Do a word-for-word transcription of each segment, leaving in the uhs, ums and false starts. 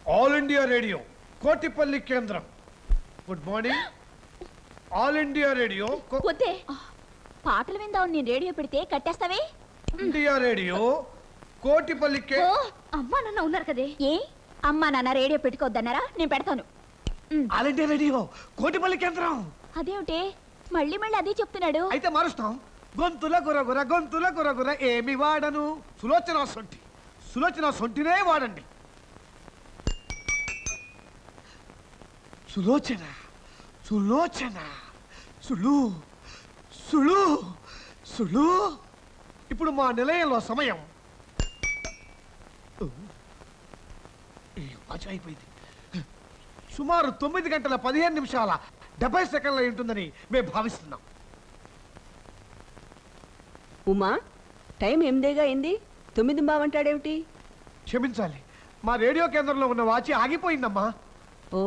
All India radio Kotipalli కేంద్రం. Good morning. All India radio. వద్దే, పాటలు విందాం. నేను రేడియో పెడితే కట్టేస్తావే. ఇండియా రేడియో కోటిపల్లి కే. అమ్మా నాన్న ఉన్నారు కదే. ఏ అమ్మా నాన్న రేడియో పెట్టుకోవద్దన్నారా? నేను పెడతాను. ఆల్ ఇండియా రేడియో కోటిపల్లి కేంద్రం. అదేమిటే మళ్ళీ మళ్ళీ అదే చెప్తున్నాడు? అయితే మారుస్తాం. గొంతుల గురగుర గొంతుల గురగుర ఏమి వాడను. సులోచన సొంటి. సులోచన సొంటినే వాడండి. సులోచన సులోచన సులు సులు సులు. ఇప్పుడు మా నిలయంలో సమయం అయిపోయింది. సుమారు తొమ్మిది గంటల పదిహేను నిమిషాల డెబ్బై సెకండ్ల ఉంటుందని మేము భావిస్తున్నాం. ఉమా, టైం ఎనిమిదేగా అయింది, తొమ్మిది బావంటాడేమిటి? క్షమించాలి, మా రేడియో కేంద్రంలో ఉన్న వాచి ఆగిపోయిందమ్మా. ఓ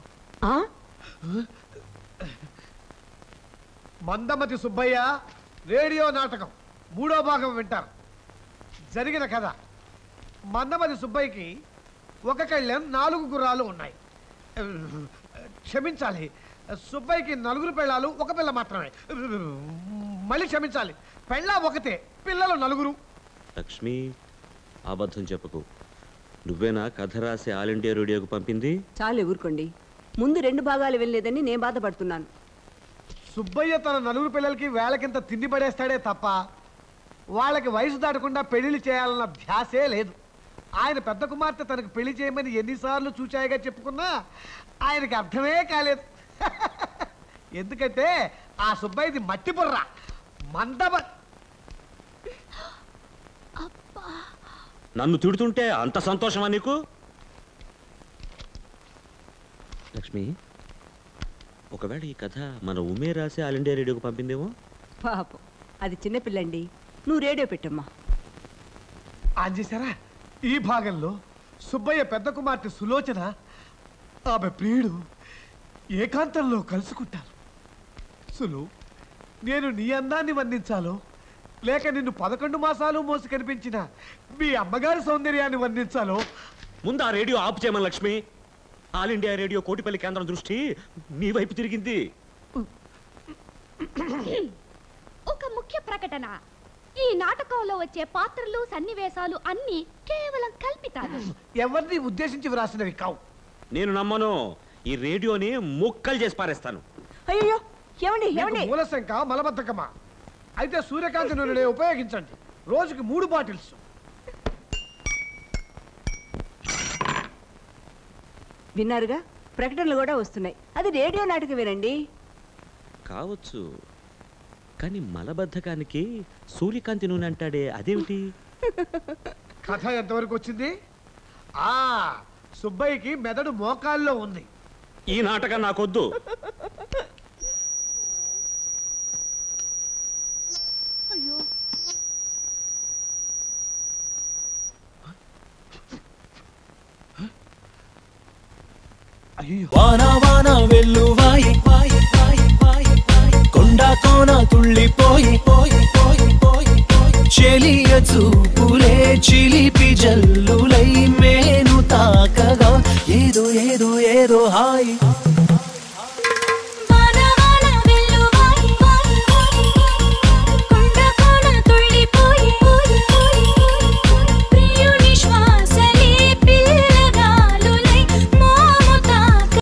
మందమతి సుబ్బయ్య రేడియో నాటకం మూడో భాగం వింటారు. జరిగిన కథ. మందమతి సుబ్బయ్యకి ఒక కళ్ళెం నాలుగు గుర్రాలు ఉన్నాయి. క్షమించాలి, సుబ్బయ్యకి నలుగురు పిల్లలు, ఒక పిల్ల మాత్రమే. మళ్ళీ క్షమించాలి, పెళ్ళ ఒకతే, పిల్లలు నలుగురు. లక్ష్మి, అబద్ధం చెప్పకు. నువ్వేనా కథ రాసి ఆల్ ఇండియా రేడియోకు పంపింది? చాలు ఊరుకోండి. ముందు రెండు భాగాలు వెళ్ళలేదని నేను బాధపడుతున్నాను. సుబ్బయ్య తన నలుగురు పిల్లలకి వేళకింత తిండి పడేస్తాడే తప్ప వాళ్ళకి వయసు దాటకుండా పెళ్లిళ్ళు చేయాలన్న ధ్యాసే లేదు. ఆయన పెద్ద కుమార్తె తనకు పెళ్లి చేయమని ఎన్నిసార్లు చూచాయిగా చెప్పుకున్నా ఆయనకి అర్థమే కాలేదు. ఎందుకంటే ఆ సుబ్బయ్యది మట్టి బుర్ర. మందబ నన్ను తిడుతుంటే అంత సంతోషమా నీకు? లక్ష్మి, ఒకవేళ ఈ కథ మన ఉమే రాసి ఆల్ ఇండియా రేడియోకి పంపిందేమో? పాపం, అది చిన్నపిల్లండి. నువ్వు రేడియో పెట్టమ్మా. ఆన్ చేశారా? ఈ భాగంలో సుబ్బయ్య పెద్ద కుమార్తె సులోచన ఆమె ప్రియుడు ఏకాంతంలో కలుసుకుంటారు. సులు, నేను నీ అందాన్ని వర్ణించాలో లేక నిన్ను పదకొండు మాసాలు మోసి కనిపించిన మీ అమ్మగారి సౌందర్యాన్ని వర్ణించాలో? ముందు ఆ రేడియో ఆపు చేయమని Lakshmi. All India radio Kotipalli కేంద్రం దృష్టి నీ వైపు తిరిగింది. ఒక ముఖ్య ప్రకటన. ఈ నాటకంలో వచ్చే పాత్రలు, సన్నివేశాలు అన్ని కేవలం కల్పితాలు. ఎవరిని ఉద్దేశించి వ్రాసినవి కావు. నేను నమ్మను. ఈ రేడియోని ముక్కలు చేసి పారేస్తాను. అయ్యో, ఏమండి ఏమండి? మూలశంక మలబద్ధకమా? అయితే సూర్యకాంతి నూనె ఉపయోగించండి. రోజుకి మూడు బాటిల్స్. విన్నారుగా, ప్రకటనలు కూడా వస్తున్నాయి. అది రేడియో నాటకమేనండి. కావచ్చు, కానీ మలబద్ధకానికి సూర్యకాంతి నూనె అంటాడే, అదేమిటి? కథ ఎంతవరకు వచ్చింది? ఆ సుబ్బయ్యకి మెదడు మోకాల్లో ఉంది. ఈ నాటకం నాకొద్దు. వానా వానా వెల్లువాయి కొండా కోన తుళ్ళిపోయి చెలియ చూపులే చిలిపి జల్లులై మేను తాకగా ఏదో ఏదో ఏదో హాయి.